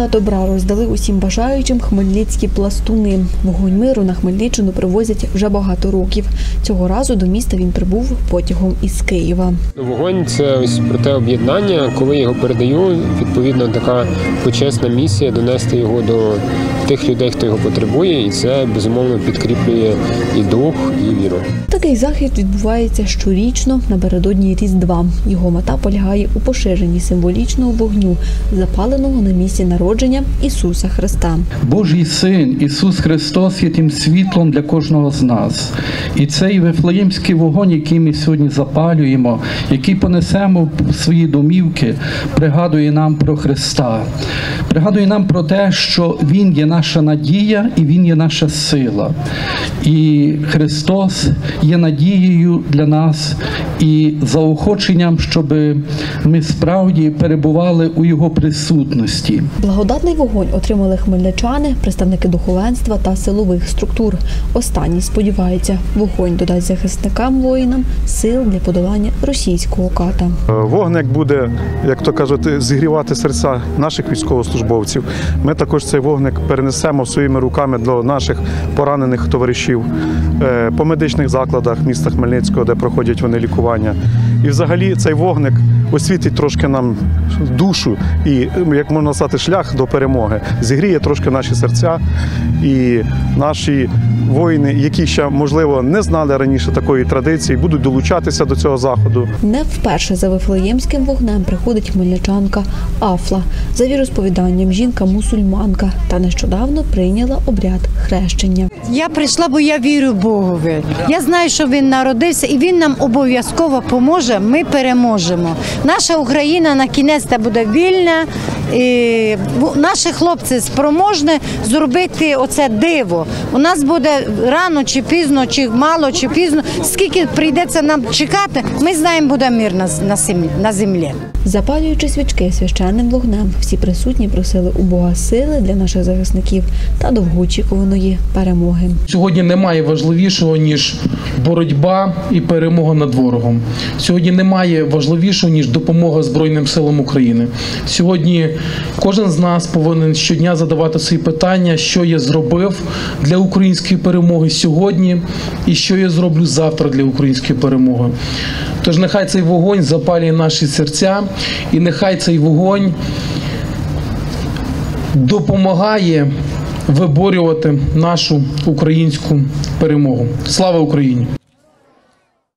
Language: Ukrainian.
та добра роздали усім бажаючим хмельницькі пластуни. Вогонь миру на Хмельниччину привозять вже багато років. Цього разу до міста він прибув потягом із Києва. Вогонь – це ось про те об'єднання. Коли його передаю, відповідно така почесна місія донести його до тих людей, хто його потребує, і це, безумовно, підкріплює і дух, і віру. Такий захід відбувається щорічно напередодні Різдва. Його мета полягає у поширенні символічного вогню, запаленого на місці народження Ісуса Христа. Божий Син Ісус Христос є тим світлом для кожного з нас. І цей вифлеємський вогонь, який ми сьогодні запалюємо, який понесемо в свої домівки, пригадує нам про Христа. Пригадує нам про те, що Він є наша надія і Він є наша сила. І Христос є надією для нас і заохоченням, щоб ми справді перебували у Його присутності. Благодатний вогонь отримали хмельничани, представники духовенства та силових структур. Останні сподіваються, вогонь додасть захисникам-воїнам сил для подолання російського ката. Вогник буде, як то кажуть, зігрівати серця наших військовослужбовців. Ми також цей вогник перенесемо своїми руками до наших поранених товаришів по медичних закладах міста Хмельницького, де проходять вони лікування. І взагалі цей вогник освітить трошки нам душу і, як можна сказати, шлях до перемоги. Зігріє трошки наші серця і наші воїни, які ще, можливо, не знали раніше такої традиції, будуть долучатися до цього заходу. Не вперше за вифлеємським вогнем приходить хмельничанка Афла. За віросповіданням жінка-мусульманка та нещодавно прийняла обряд хрещення. Я прийшла, бо я вірю Богові. Я знаю, що Він народився і Він нам обов'язково поможе, ми переможемо. Наша Україна на кінець буде вільна, і наші хлопці спроможні зробити оце диво. У нас буде рано чи пізно, чи мало, чи пізно, скільки прийдеться нам чекати, ми знаємо, буде мир на землі. Запалюючи свічки священним вогнем, всі присутні просили у Бога сили для наших захисників та довгоочікуваної перемоги. Сьогодні немає важливішого, ніж боротьба і перемога над ворогом. Сьогодні немає важливішого, ніж допомога Збройним силам України. Сьогодні кожен з нас повинен щодня задавати свої питання, що я зробив для української перемоги сьогодні і що я зроблю завтра для української перемоги. Тож нехай цей вогонь запалює наші серця і нехай цей вогонь допомагає виборювати нашу українську перемогу. Слава Україні!